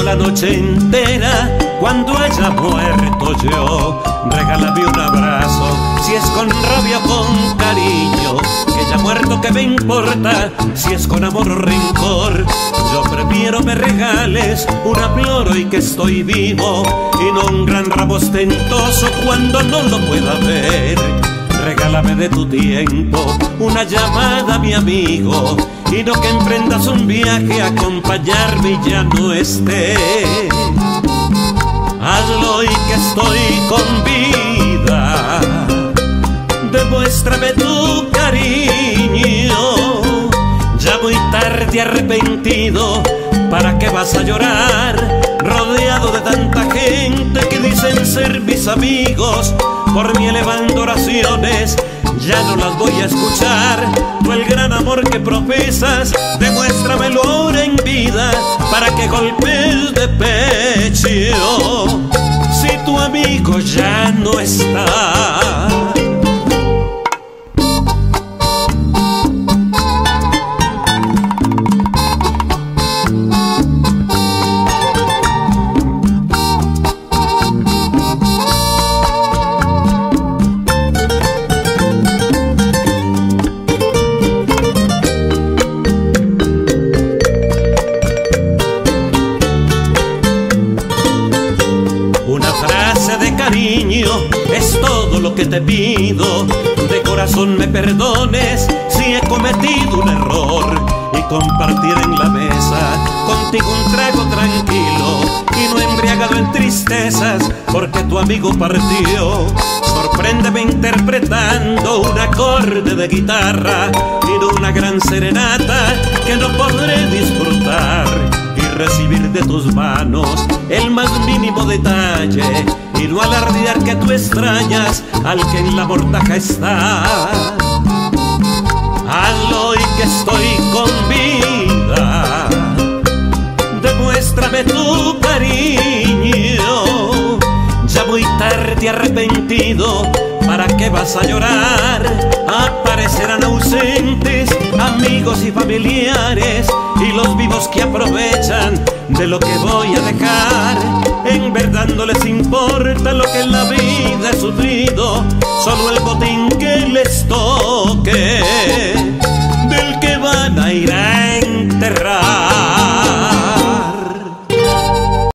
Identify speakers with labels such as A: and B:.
A: la noche entera cuando haya muerto yo. Regálame un abrazo, si es con rabia o con cariño, que ya muerto que me importa, si es con amor o rencor. Yo prefiero me regales una flor hoy que estoy vivo, y no un gran ramo ostentoso cuando no lo pueda ver. Regálame de tu tiempo una llamada, mi amigo, y no que emprendas un viaje a acompañarme y ya no esté. Hazlo y que estoy con vida, demuéstrame tu cariño. Ya muy tarde arrepentido, ¿para qué vas a llorar? Rodeado de tanta gente que dicen ser mis amigos, por mí elevando oraciones, ya no las voy a escuchar. Tú el gran amor que profesas, demuéstramelo ahora en vida, para que golpees de pecho, si tu amigo ya no está. Es todo lo que te pido, de corazón me perdones si he cometido un error, y compartir en la mesa contigo un trago tranquilo, y no embriagado en tristezas porque tu amigo partió. Sorpréndeme interpretando un acorde de guitarra y no una gran serenata que no podré disfrutar, y recibir de tus manos el más mínimo detalle, y no alardear que tú extrañas al que en la mortaja está. Hazlo y que estoy con vida, demuéstrame tu cariño. Ya muy tarde arrepentido, ¿para qué vas a llorar? Aparecerán ausentes amigos y familiares, y los vivos que aprovechan de lo que voy a dejar. En verdad no les importa lo que en la vida he sufrido, solo el botín que les toque.